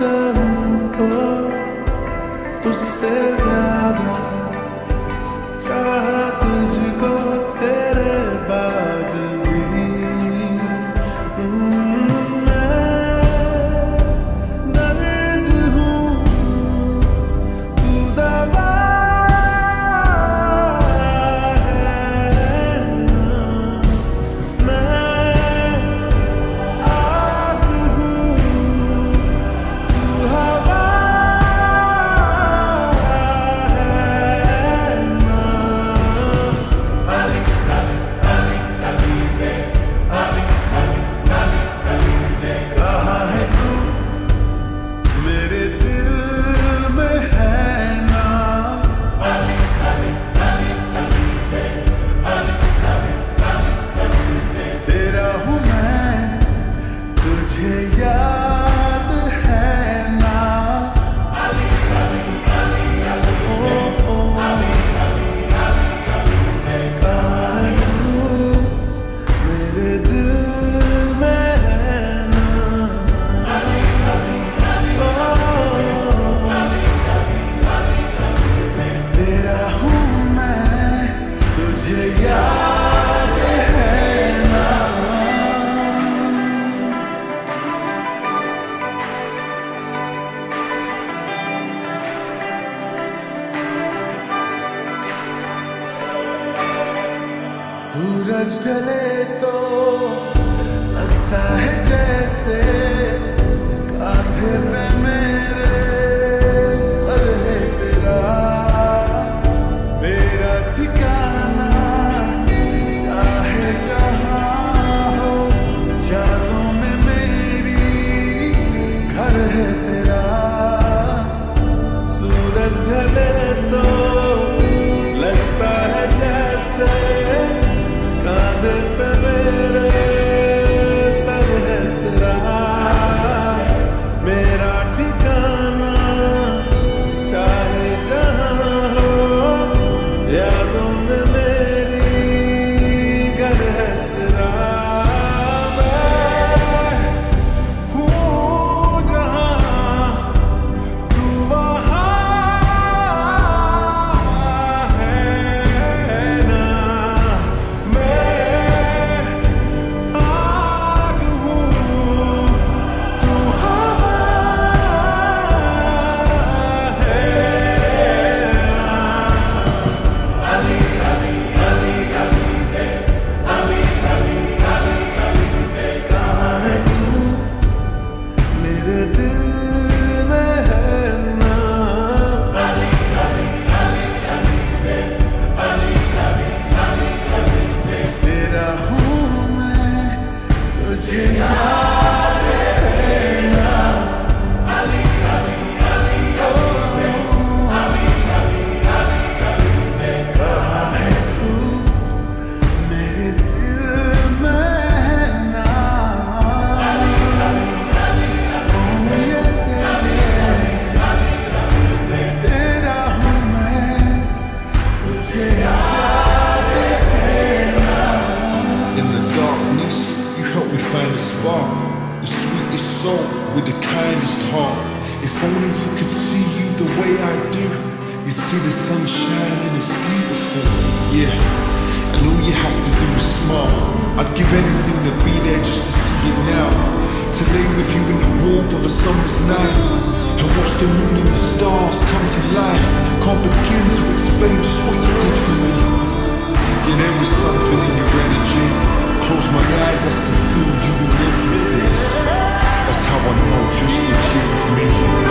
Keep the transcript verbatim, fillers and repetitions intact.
कहूँ तो उससे ज्यादा चाहा तुझको तेरे बाद भी। मैं दर्द हूँ तू दवा है ना। मैं आग हूँ तू हवा है ना। अली अली अली अली से अली अली अली अली से कहाँ है तू मेरे दिल में है ना। अली अली अली अली से अली अली अली अली से तेरा हूँ मैं तुझे याद है ना। अली अली अली अली से अली अली अली अली से कहाँ है तू मेरे दिल में है ना। अली अली अली अली अली अली से तेरा हूँ मैं तुझे याद है ना। सूरज ढले तो लगता है जैसे कांधे पे मेरे सर है तेरा। मेरा ठिकाना चाहे जहाँ हो यादों में मेरी घर है तेरा। सूरज ढले तो लगता है जैसे कांधे पे मेरे सर है तेरा। मेरा ठिकाना चाहे जहाँ हो यादों में मेरी घर है तेरा। मैं हूँ जहाँ तू वहाँ है ना। मैं आग हूँ तू हवा है ना। अली अली अली अली से अली अली अली अली से कहाँ है तू मेरे दिल में है ना। अली अली अली अली से अली अली अली अली से तेरा हूँ मैं तुझे याद है ना। अली अली अली अली से अली अली अली अली से कहाँ है तू मेरे दिल में है ना। अली अली अली अली ये तेरा हूँ मैं तुझे याद है ना। In the darkness, you help me find a spark, the sweetest soul with the kindest heart. If only you could see you the way I do, you'd see the sunshine and it's beautiful. Yeah, and all you have to do is smile. I'd give anything to be there just to see it now, to lay with you in the warmth of a summer's night and watch the moon and the stars come to life. Can't begin to explain just what you did for me. Yeah, there was something in your energy. Close my eyes, I still feel you in every place. That's how I know you're still here with me.